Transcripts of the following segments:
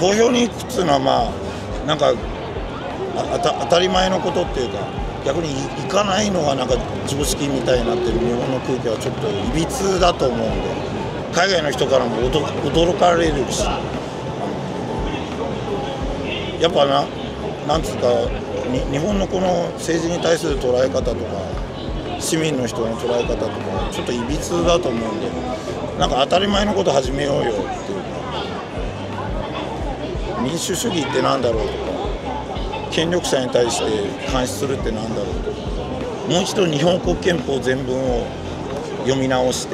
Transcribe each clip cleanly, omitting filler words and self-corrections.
投票に行くっていうのはなんか当たり前のことっていうか、逆に行かないのがなんか常識みたいになってる日本の空気はちょっといびつだと思うんで、海外の人からも驚かれるし、やっぱなんつうか日本のこの政治に対する捉え方とか市民の人の捉え方とかちょっといびつだと思うんで、なんか当たり前のこと始めようよっていうか、民主主義ってなんだろうとか、権力者に対して監視するってなんだろうとか、もう一度日本国憲法全文を読み直して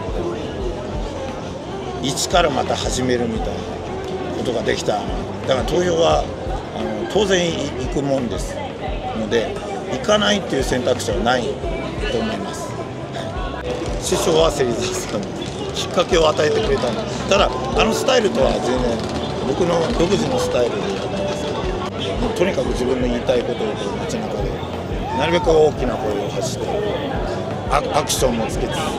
一からまた始めるみたいなことができたらな。だから投票は当然行くもんですので、行かないっていう選択肢はないと思います。師匠は芹沢さんきっかけを与えてくれたんです。ただスタイルとは全然僕の独自のスタイルでやってますけど、とにかく自分の言いたいことを街中でなるべく大きな声を発してアクションもつけつつ、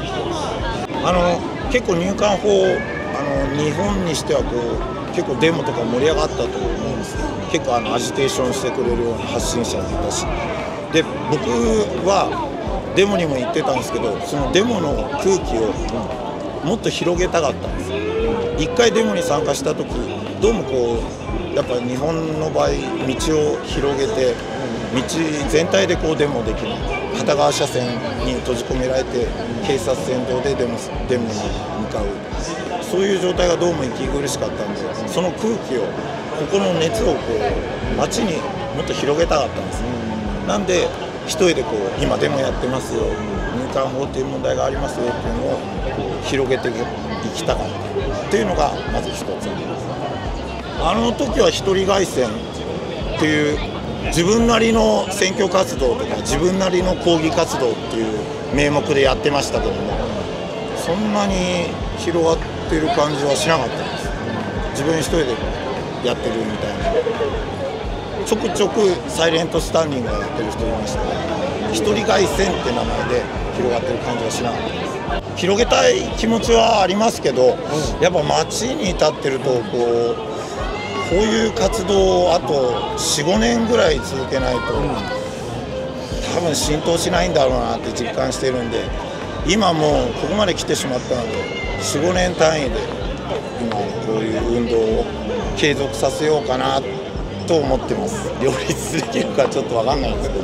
結構入管法日本にしては結構デモとか盛り上がったと思うんです。結構アジテーションしてくれるような発信者もいたし、で僕はデモにも行ってたんですけど、そのデモの空気をもっと広げたかったんです。一回デモに参加した時、どうもやっぱ日本の場合道を広げて道全体でデモできない、片側車線に閉じ込められて警察先導でデモに向かう、そういう状態がどうも息苦しかったんで、その空気をここの熱を街にもっと広げたかったんです。なんで一人で今デモやってますよ、入管法っていう問題がありますよっていうのを広げていきたかったっていうのがまず一つ。あの時は一人凱旋っていう自分なりの選挙活動とか自分なりの抗議活動っていう名目でやってましたけども、そんなに広がってる感じはしなかったです。自分一人でやってるみたいな、ちょくちょくサイレントスタンディングをやってる人いましたけど、一人凱旋って名前で広がってる感じはしなかったです。広げたい気持ちはありますけど、やっぱ街に立ってるとこういう活動をあと 4,5 年ぐらい続けないと多分浸透しないんだろうなって実感してるんで、今もうここまで来てしまったので 4,5 年単位で今こういう運動を継続させようかなと思ってます。両立できるかちょっと分かんないんですけど、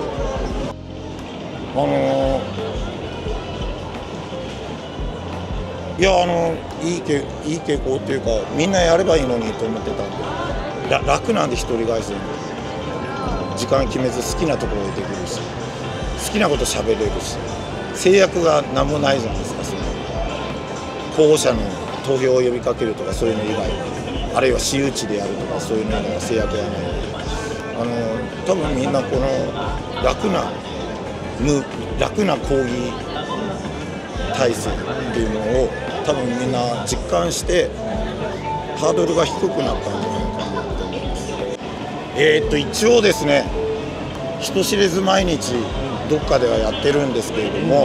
いやいい傾向っていうか、みんなやればいいのにと思ってたんで、楽なんで一人凱旋で時間決めず好きなところでできるし、好きなこと喋れるし、制約が何もないじゃないですか。その候補者の投票を呼びかけるとかそういうの以外、あるいは私有地でやるとかそういうのが制約がないので、多分みんなこの楽な抗議体制っていうのを多分みんな実感してハードルが低くなったんじゃないかなと思います。一応ですね、人知れず毎日どっかではやってるんですけれども、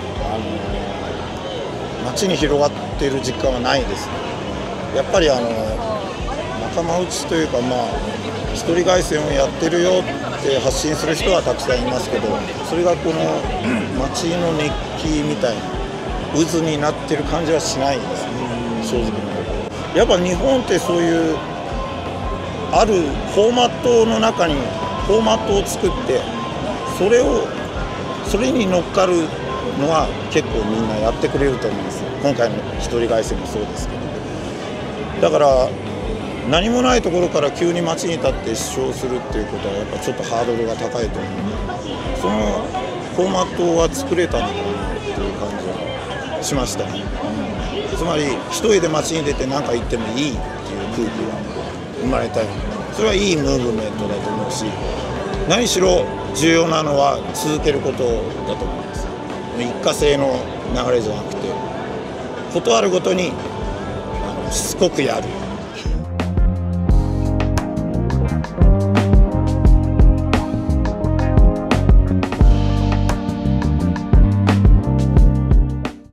街に広がっている実感はないですね。やっぱり仲間内というか、一人凱旋をやってるよって発信する人はたくさんいますけど、それがこの街の熱気みたいな渦になってる感じはしないですね、正直。やっぱ日本ってそういうあるフォーマットの中にフォーマットを作って、それに乗っかるのは結構みんなやってくれると思うんですよ。今回の一人凱旋もそうですけど、だから何もないところから急に街に立って主張するっていうことはやっぱちょっとハードルが高いと思うので、そのフォーマットは作れたのかなっていう感じはしましたね。つまり一人で街に出て何か言ってもいいっていう空気が生まれたよ。それはいいムーブメントだと思うし、何しろ重要なのは続けることだと思います。一過性の流れじゃなくて、事あるごとにしつこくやる。